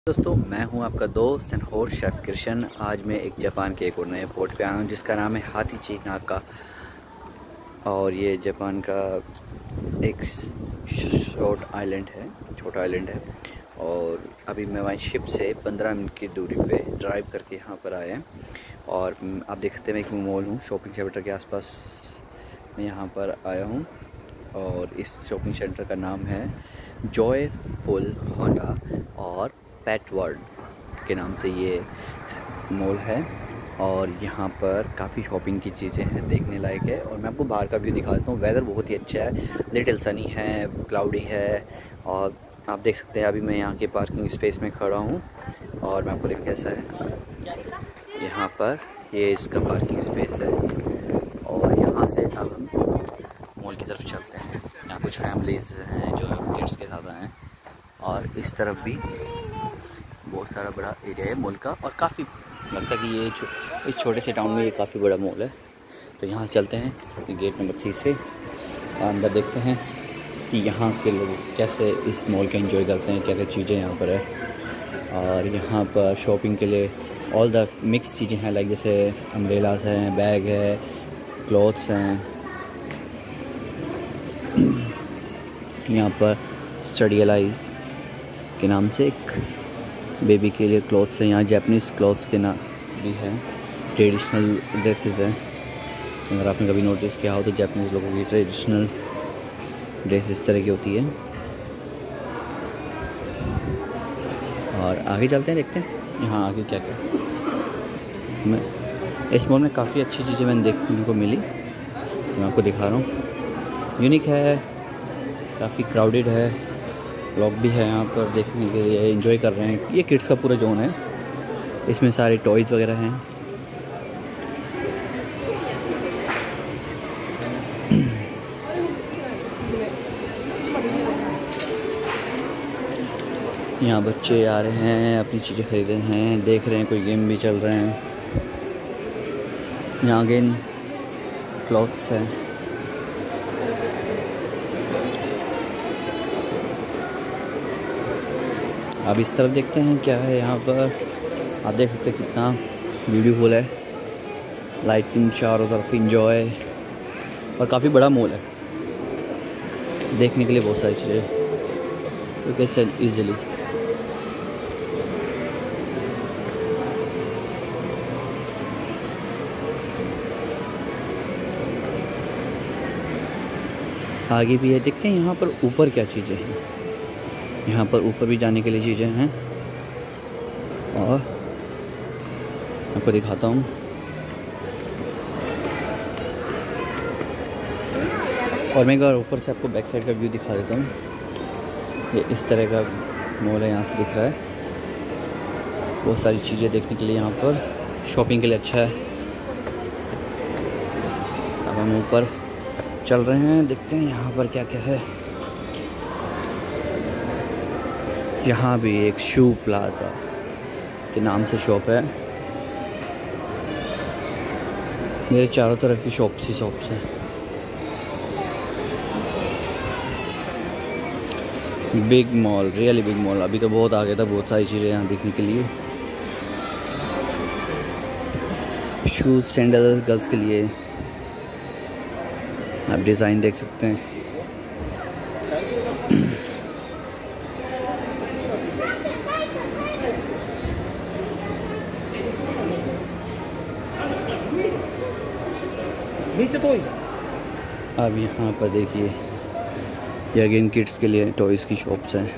दोस्तों, मैं हूं आपका दोस्त एंड होस्ट शेफ़ कृष्ण। आज मैं एक जापान के एक और नए पोर्ट पे आया हूं जिसका नाम है हाथीचिनाका। और ये जापान का एक छोटा आइलैंड है। और अभी मैं वहीं शिप से 15 मिनट की दूरी पे ड्राइव करके यहाँ पर आए हैं। और आप देख सकते हैं कि मैं मॉल हूँ, शॉपिंग सेंटर के आसपास मैं यहाँ पर आया हूँ। और इस शॉपिंग सेंटर का नाम है जॉयफुल होंडा और पेट वर्ल्ड के नाम से ये मॉल है। और यहाँ पर काफ़ी शॉपिंग की चीज़ें हैं, देखने लायक है। और मैं आपको बाहर का व्यू दिखा देता हूँ। वेदर बहुत ही अच्छा है, लिटिल सनी है, क्लाउडी है। और आप देख सकते हैं अभी मैं यहाँ के पार्किंग स्पेस में खड़ा हूँ और मैं आपको देख कैसा है यहाँ पर। ये इसका पार्किंग स्पेस है। और यहाँ से अब हम मॉल की तरफ चलते हैं। यहाँ कुछ फैमिलीज़ हैं जो किड्स के साथ आए हैं। और इस तरफ भी बहुत सारा बड़ा एरिया है मॉल का। और काफ़ी लगता है कि ये इस छोटे से टाउन में ये काफ़ी बड़ा मॉल है। तो यहाँ चलते हैं गेट नंबर 3 से अंदर, देखते हैं कि यहाँ के लोग कैसे इस मॉल का एंजॉय करते हैं, क्या क्या चीज़ें यहाँ पर है। और यहाँ पर शॉपिंग के लिए ऑल द मिक्स चीज़ें हैं, लाइक जैसे अम्ब्रेलास हैं, बैग है, क्लॉथ्स हैं। यहाँ पर स्टडीलाइज के नाम से एक बेबी के लिए क्लॉथ्स हैं। यहाँ जापानीज़ क्लॉथ्स के नाम भी हैं, ट्रेडिशनल ड्रेसेस हैं। अगर आपने कभी नोटिस किया हो तो जापानीज़ लोगों की ट्रेडिशनल ड्रेस इस तरह की होती है। और आगे चलते हैं, देखते हैं यहाँ आगे क्या क्या। मैं इस मॉल में काफ़ी अच्छी चीज़ें मैंने देखने को मिली, मैं आपको दिखा रहा हूँ। यूनिक है, काफ़ी क्राउडेड है, लोग भी है यहाँ पर देखने के लिए, एंजॉय कर रहे हैं। ये किड्स का पूरा जोन है, इसमें सारे टॉयज़ वगैरह हैं। यहाँ बच्चे आ रहे हैं, अपनी चीज़ें खरीद रहे हैं, देख रहे हैं, कोई गेम भी चल रहे हैं। यहाँ अगेन क्लॉथ्स हैं। अब इस तरफ देखते हैं क्या है यहाँ पर। आप देख सकते हैं कितना ब्यूटीफुल है, लाइटिंग चारों तरफ, इंजॉय। और काफ़ी बड़ा मॉल है, देखने के लिए बहुत सारी चीज़ें यू कैन सेल ईजिली। आगे भी है, देखते हैं यहाँ पर ऊपर क्या चीज़ें हैं। यहाँ पर ऊपर भी जाने के लिए चीज़ें हैं और आपको दिखाता हूँ। और मैं एक बार ऊपर से आपको बैक साइड का व्यू दिखा देता हूँ। ये इस तरह का मॉल है, यहाँ से दिख रहा है। बहुत सारी चीज़ें देखने के लिए यहाँ पर, शॉपिंग के लिए अच्छा है। अब हम ऊपर चल रहे हैं, देखते हैं यहाँ पर क्या क्या है। यहाँ भी एक शू प्लाजा के नाम से शॉप है। मेरे चारों तरफ ही शॉप्स हैं। Big mall, really big mall. अभी तो बहुत आगे था, बहुत सारी चीज़ें यहाँ देखने के लिए। शूज़, सैंडल गर्ल्स के लिए आप डिज़ाइन देख सकते हैं। अब यहाँ पर देखिए, ये अगेन किड्स के लिए टॉयज़ की शॉप्स हैं।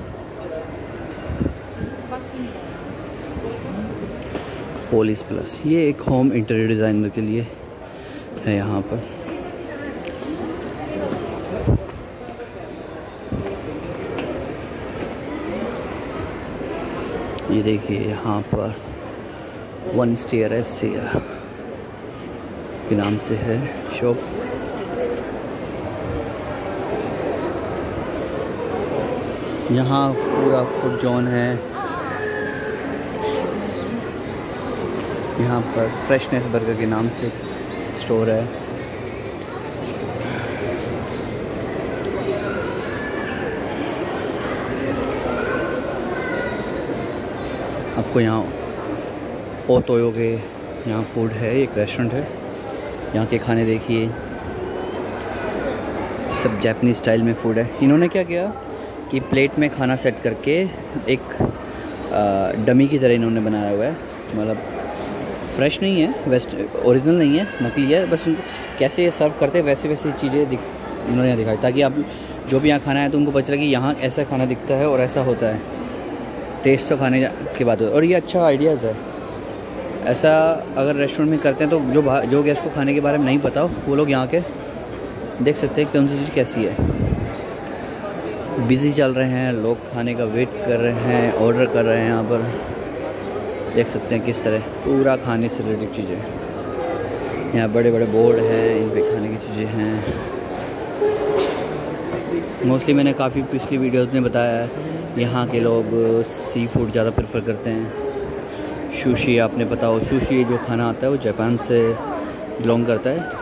पोलिस प्लस, ये एक होम इंटीरियर डिज़ाइनर के लिए है यहाँ पर। ये देखिए यहाँ पर वन स्टेयर एशिया के नाम से है शॉप। यहाँ पूरा फूड जोन है। यहाँ पर फ्रेशनेस बर्गर के नाम से स्टोर है। आपको यहाँ ओतोयो के यहाँ फूड है, एक रेस्टोरेंट है, यहाँ के खाने देखिए, सब जापानीज़ स्टाइल में फूड है। इन्होंने क्या किया कि प्लेट में खाना सेट करके एक डमी की तरह इन्होंने बनाया हुआ है, मतलब फ्रेश नहीं है, वेस्ट ओरिजिनल नहीं है, नकली है, बस कैसे ये सर्व करते हैं वैसे वैसी चीज़ें इन्होंने दिखाई, ताकि आप जो भी यहाँ खाना है तो उनको पता चले कि यहाँ ऐसा खाना दिखता है और ऐसा होता है। टेस्ट तो खाने की बात होती है, और ये अच्छा आइडियाज़ है। ऐसा अगर रेस्टोरेंट में करते हैं तो जो गेस्ट को खाने के बारे में नहीं पता हो वो लोग यहाँ के देख सकते हैं कौन सी चीज़ कैसी है। बिज़ी चल रहे हैं लोग, खाने का वेट कर रहे हैं, ऑर्डर कर रहे हैं। यहाँ पर देख सकते हैं किस तरह पूरा खाने से रिलेटेड चीज़ें, यहाँ बड़े बड़े बोर्ड हैं, इन पे खाने की चीज़ें हैं। मोस्टली मैंने काफ़ी पिछली वीडियोस में बताया है, यहाँ के लोग सी फूड ज़्यादा प्रेफर करते हैं। सुशी, आपने पता हो, सुशी जो खाना आता है वो जापान से बिलोंग करता है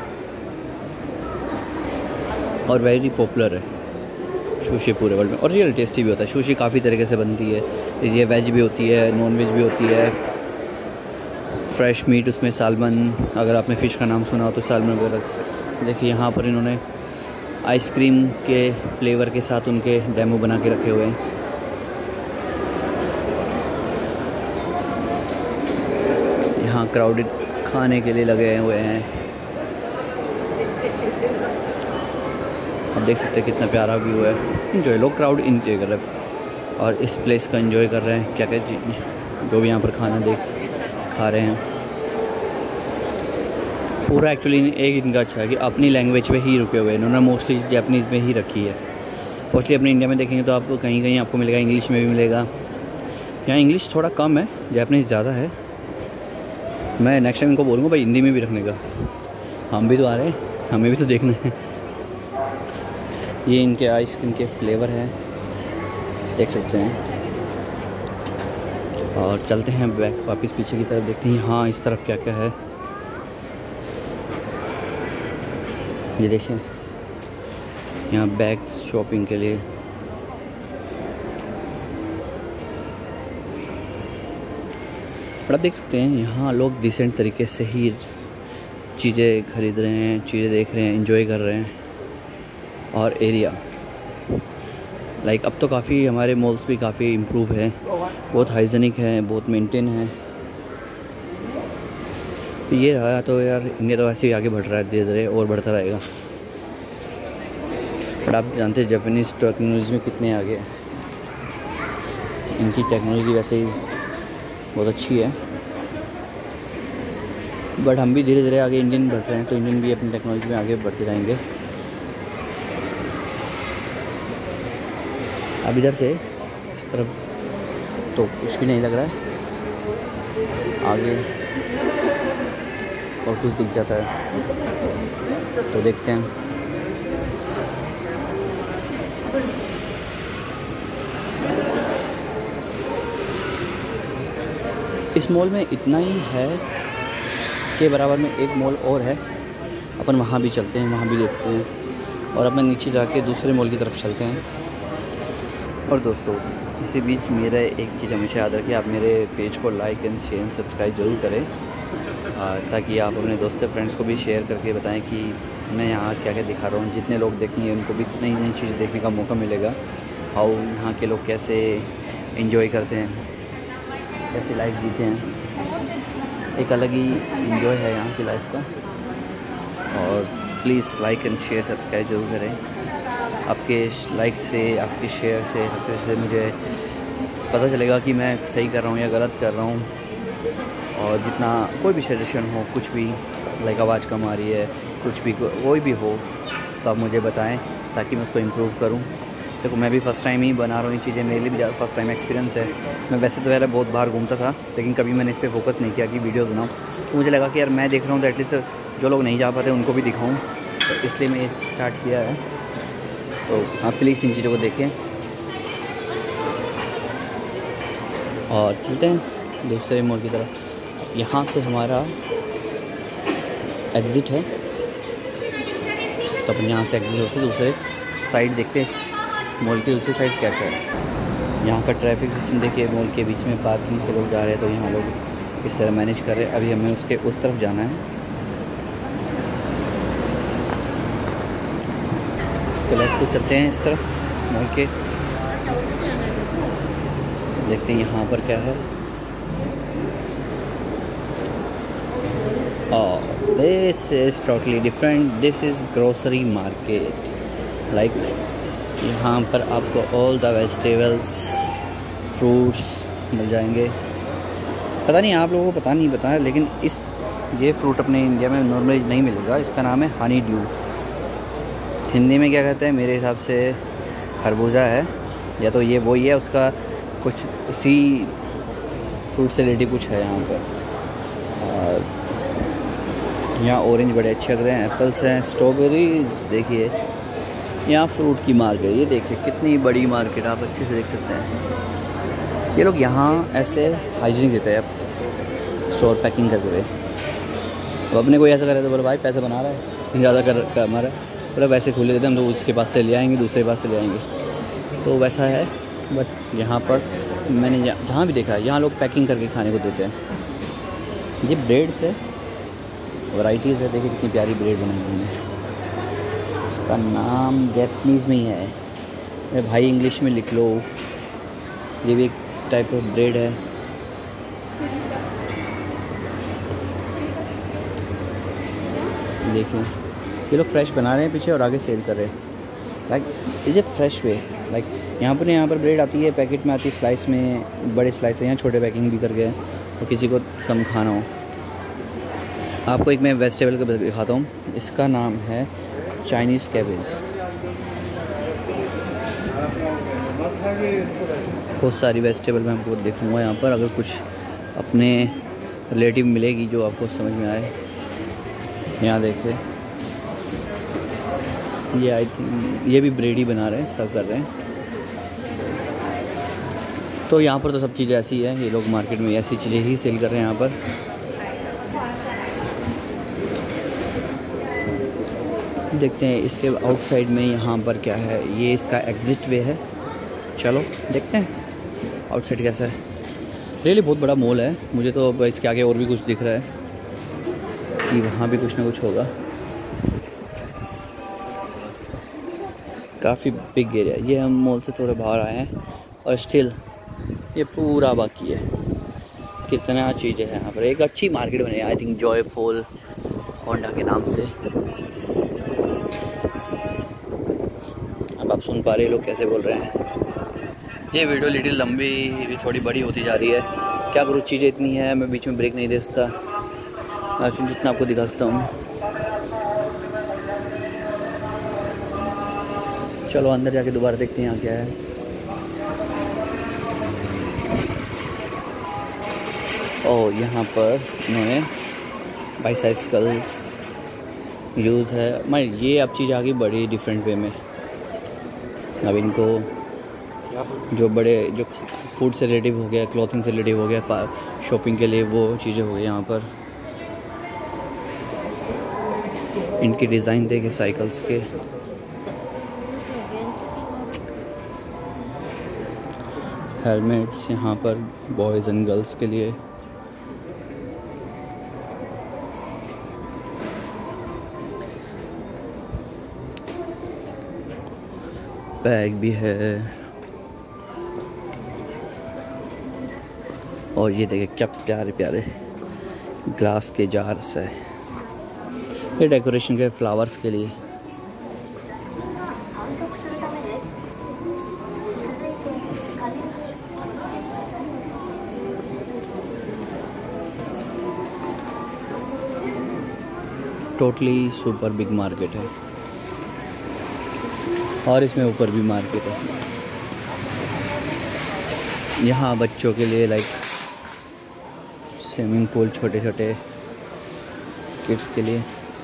और वेरी पॉपुलर है सुशी पूरे वर्ल्ड में, और रियल टेस्टी भी होता है। सुशी काफ़ी तरीके से बनती है, ये वेज भी होती है, नॉन वेज भी होती है, फ्रेश मीट, उसमें सालमन, अगर आपने फ़िश का नाम सुना हो तो सालमन वगैरह। देखिए यहाँ पर इन्होंने आइसक्रीम के फ्लेवर के साथ उनके डेमो बना के रखे हुए हैं। यहाँ क्राउडेड खाने के लिए लगे हुए हैं, आप देख सकते हैं कितना प्यारा व्यू है। इन्जॉय, लोग क्राउड इन्जॉय कर रहे हैं और इस प्लेस का एंजॉय कर रहे हैं। क्या क्या जो भी यहाँ पर खाना खा रहे हैं, पूरा एक्चुअली एक इनका अच्छा है कि अपनी लैंग्वेज पे ही रुके हुए हैं इन्होंने, मोस्टली जापानीज़ में ही रखी है। मोस्टली अपने इंडिया में देखेंगे तो आपको कहीं कहीं आपको मिलेगा, इंग्लिश में भी मिलेगा। यहाँ इंग्लिश थोड़ा कम है, जापानीज़ ज़्यादा है। मैं नेक्स्ट टाइम इनको बोलूँगा भाई हिंदी में भी रखने का, हम भी तो आ रहे हैं, हमें भी तो देखना है। ये इनके आइसक्रीम के फ्लेवर हैं, देख सकते हैं। और चलते हैं बैक वापस पीछे की तरफ, देखते हैं हाँ इस तरफ क्या क्या है। ये देखें यहाँ बैग्स शॉपिंग के लिए, और आप देख सकते हैं यहाँ लोग डिसेंट तरीके से ही चीज़ें खरीद रहे हैं, चीज़ें देख रहे हैं, एंजॉय कर रहे हैं। और एरिया लाइक अब तो काफ़ी हमारे मॉल्स भी काफ़ी इम्प्रूव है, बहुत हाइजीनिक है, बहुत मेंटेन है। ये रहा तो यार, इंडिया तो ऐसे ही आगे बढ़ रहा है धीरे धीरे, और बढ़ता रहेगा। बट आप जानते हैं जापानीज़ टेक्नोलॉजी में कितने आगे हैं, इनकी टेक्नोलॉजी वैसे ही बहुत अच्छी है। बट हम भी धीरे धीरे आगे इंडियन बढ़ रहे हैं, तो इंडियन भी अपनी टेक्नोलॉजी में आगे बढ़ते रहेंगे। अब इधर से इस तरफ तो कुछ भी नहीं लग रहा है, आगे और कुछ दिख जाता है तो देखते हैं। इस मॉल में इतना ही है, इसके बराबर में एक मॉल और है, अपन वहाँ भी चलते हैं, वहाँ भी देखते हैं, और अपन नीचे जाके दूसरे मॉल की तरफ चलते हैं। और दोस्तों इसी बीच मेरा एक चीज़ हमेशा याद रखिए, आप मेरे पेज को like and share and subscribe ज़रूर करें, ताकि आप अपने दोस्तों फ्रेंड्स को भी शेयर करके बताएं कि मैं यहाँ क्या क्या दिखा रहा हूँ। जितने लोग देखेंगे उनको भी नई नई चीज़ देखने का मौका मिलेगा, हाउ यहाँ के लोग कैसे एंजॉय करते हैं, कैसे लाइफ जीते हैं। एक अलग ही एंजॉय है यहाँ की लाइफ का। और please like and share subscribe ज़रूर करें। आपके लाइक से, आपके शेयर से मुझे पता चलेगा कि मैं सही कर रहा हूँ या गलत कर रहा हूँ। और जितना कोई भी सजेशन हो, कुछ भी लाइक आवाज़ कम आ रही है, कुछ भी कोई भी हो तो आप मुझे बताएं, ताकि मैं उसको इम्प्रूव करूँ। देखो मैं भी फ़र्स्ट टाइम ही बना रहा हूँ ये चीज़ें, मेरे लिए भी ज़्यादा फर्स्ट टाइम एक्सपीरियंस है। मैं वैसे तो यार बहुत बाहर घूमता था, लेकिन कभी मैंने इस पर फोकस नहीं किया कि वीडियो बनाऊँ। तो मुझे लगा कि यार मैं देख रहा हूँ तो एटलीस्ट जो लोग नहीं जा पाते उनको भी दिखाऊँ, तो इसलिए मैं स्टार्ट किया है। तो आप प्लीज़ इन चीज़ों को देखें। और चलते हैं दूसरे मॉल की तरफ। यहाँ से हमारा एग्ज़िट है, तो अपन यहाँ से एग्ज़िट होकर दूसरे साइड देखते हैं, मॉल की दूसरी साइड क्या क्या है। यहाँ का ट्रैफिक सिस्टम देखिए, मॉल के बीच में पार्किंग से लोग जा रहे हैं, तो यहाँ लोग इस तरह मैनेज कर रहे हैं। अभी हमें उसके उस तरफ जाना है। तो लेट्स को चलते हैं इस तरफ मॉल के, देखते हैं यहाँ पर क्या है। This is totally different, this is grocery market. Like यहाँ पर आपको ऑल द वेजिटेबल्स, फ्रूट्स मिल जाएंगे। पता नहीं आप लोगों को पता नहीं पता है, लेकिन ये फ्रूट अपने इंडिया में नॉर्मली नहीं मिलेगा। इसका नाम है हनी ड्यू। हिंदी में क्या कहते हैं, मेरे हिसाब से खरबूजा है, या तो ये वही है, उसका कुछ उसी फ्रूट से रिलेटिव कुछ है यहाँ पर। और यहाँ ऑरेंज बड़े अच्छे लग रहे हैं, एप्पल्स हैं, स्ट्रॉबेरीज। देखिए यहाँ फ्रूट की मार्केट, ये देखिए कितनी बड़ी मार्केट, आप अच्छे से देख सकते हैं। ये लोग यहाँ ऐसे हाइजीनिक देते हैं, अब स्टोर पैकिंग करके। तो अपने कोई ऐसा करे तो बोले भाई पैसे बना रहा है, ज़्यादा कर हमारा, बोले वैसे खुले देते हैं, हम तो उसके पास से ले आएंगे, दूसरे पास से ले आएंगे, तो वैसा है। बट यहाँ पर मैंने जहाँ भी देखा है, यहाँ लोग पैकिंग करके खाने को देते हैं। ये ब्रेड्स है, वैराइटीज़ है, देखिए कितनी प्यारी ब्रेड बनाई हुई है। इसका नाम जैपनीज़ में ही है, अरे भाई इंग्लिश में लिख लो। ये भी एक टाइप ऑफ ब्रेड है। देखिए ये लोग फ्रेश बना रहे हैं पीछे और आगे सेल कर रहे हैं। Like is a fresh way. Like यहाँ पर ब्रेड आती है, पैकेट में आती है, स्लाइस में, बड़े स्लाइस है, यहाँ छोटे पैकिंग भी कर गए, तो किसी को कम खाना हो। आपको एक मैं वेजिटेबल का दिखाता हूँ, इसका नाम है चाइनीज़ कैबेज। बहुत सारी वेजिटेबल मैं आपको देखूँगा यहाँ पर, अगर कुछ अपने रिलेटिव मिलेगी जो आपको समझ में आए। यहाँ देखिए ये आई थिंक ये भी ब्रेड ही बना रहे हैं, सर्व कर रहे हैं। तो यहाँ पर तो सब चीज़ें ऐसी है, ये लोग मार्केट में ऐसी चीज़ें ही सेल कर रहे हैं यहाँ पर। देखते हैं इसके आउटसाइड में यहाँ पर क्या है। ये इसका एग्ज़िट वे है, चलो देखते हैं आउटसाइड कैसा है। रियली बहुत बड़ा मॉल है, मुझे तो इसके आगे और भी कुछ दिख रहा है कि वहाँ भी कुछ ना कुछ होगा। काफ़ी बिग एरिया। ये हम मॉल से थोड़े बाहर आए हैं और स्टिल ये पूरा बाकी है। कितना चीज़ें हैं यहाँ पर, एक अच्छी मार्केट बनी है आई थिंक जॉयफुल होंडा के नाम से। अब आप सुन पा रहे लोग कैसे बोल रहे हैं। ये वीडियो लिटिल लंबी थोड़ी बड़ी होती जा रही है, क्या करूँ चीज़ें इतनी है, मैं बीच में ब्रेक नहीं दे सकता, मैं जितना आपको दिखा सकता हूँ। चलो अंदर जाके दोबारा देखते हैं यहाँ क्या है। और यहाँ पर इन्होंने बाईसाइकिल्स यूज़ है। मैं ये अब चीज़ आ गई बड़ी डिफरेंट वे में। अब इनको जो फूड से रिलेटिव हो गया, क्लॉथिंग से रिलेटिव हो गया, शॉपिंग के लिए वो चीज़ें हो गई यहाँ पर। इनके डिज़ाइन देखे साइकिल्स के, हेलमेट्स यहाँ पर बॉयज़ एंड गर्ल्स के लिए। बैग भी है। और ये देखिए क्या प्यारे प्यारे ग्लास के जार्स है, ये डेकोरेशन के फ्लावर्स के लिए। टोटली सुपर बिग मार्केट है और इसमें ऊपर भी मार्केट है। यहाँ बच्चों के लिए लाइक स्विमिंग पूल, छोटे छोटे किड्स के लिए।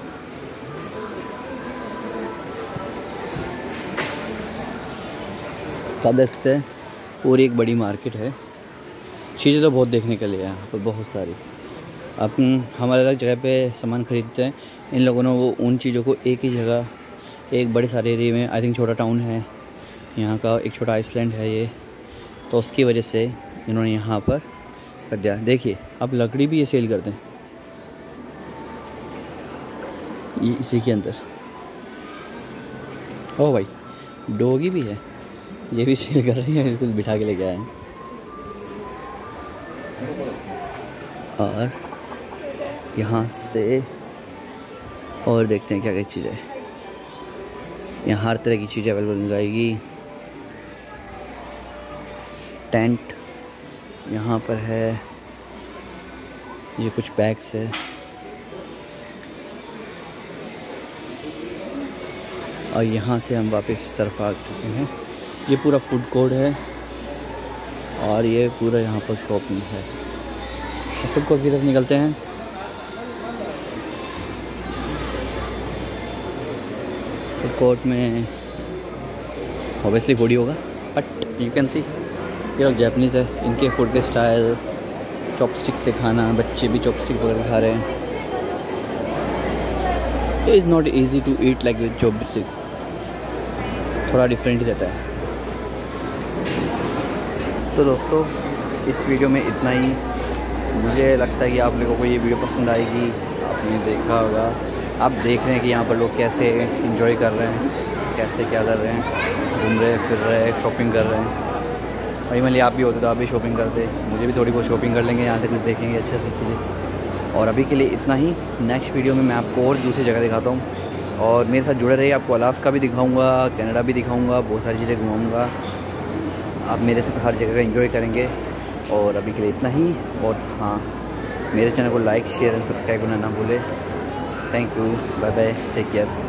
क्या देखते हैं, पूरी एक बड़ी मार्केट है। चीज़ें तो बहुत देखने के लिए है यहाँ पर, बहुत सारी। अपन हमारे अलग जगह पे सामान खरीदते हैं, इन लोगों ने वो उन चीज़ों को एक ही जगह, एक बड़े सारे एरिया में, आई थिंक छोटा टाउन है यहाँ का, एक छोटा आइसलैंड है ये, तो उसकी वजह से इन्होंने यहाँ पर कर दिया। देखिए अब लकड़ी भी ये सेल करते हैं ये इसी के अंदर। ओ भाई डॉगी भी है, ये भी सेल कर रही है, इसको बिठा के लेके आए हैं। और यहाँ से और देखते हैं क्या क्या चीज़ है। यहाँ हर तरह की चीज़ें अवेलेबल मिल जाएगी। टेंट यहाँ पर है, ये कुछ बैग्स है। और यहाँ से हम वापस इस तरफ आ चुके हैं। ये पूरा फूड कोर्ट है और ये पूरा यहाँ पर शॉपिंग है। तो फूड कोर्ट की तरफ निकलते हैं। फूड कोर्ट में ऑब्वियसली फूड ही होगा, बट यू कैन सी ये लोग जैपनीज़ है, इनके फूड के स्टाइल चॉपस्टिक से खाना, बच्चे भी चॉपस्टिक वगैरह खा रहे हैं। It is not easy to eat like with chopstick, थोड़ा डिफरेंट ही रहता है। तो दोस्तों इस वीडियो में इतना ही। मुझे लगता है कि आप लोगों को ये वीडियो पसंद आएगी। आपने देखा होगा, आप देख रहे हैं कि यहाँ पर लोग कैसे एंजॉय कर रहे हैं, कैसे क्या कर रहे हैं, घूम रहे फिर रहे हैं, शॉपिंग कर रहे हैं। भाई मान लिया आप भी होते तो आप भी शॉपिंग करते, मुझे भी थोड़ी बहुत शॉपिंग कर लेंगे, यहाँ से कुछ देखेंगे अच्छे से चीज़ें। और अभी के लिए इतना ही। नेक्स्ट वीडियो में मैं आपको और दूसरी जगह दिखाता हूँ, और मेरे साथ जुड़े रहिए। आपको अलास्का भी दिखाऊंगा, कनाडा भी दिखाऊंगा, बहुत सारी चीज़ें घुमाऊंगा। आप मेरे साथ हर जगह का एंजॉय करेंगे। और अभी के लिए इतना ही। और हाँ, मेरे चैनल को लाइक शेयर एंड सब्सक्राइब करना ना भूलें। Thank you, bye bye, take care.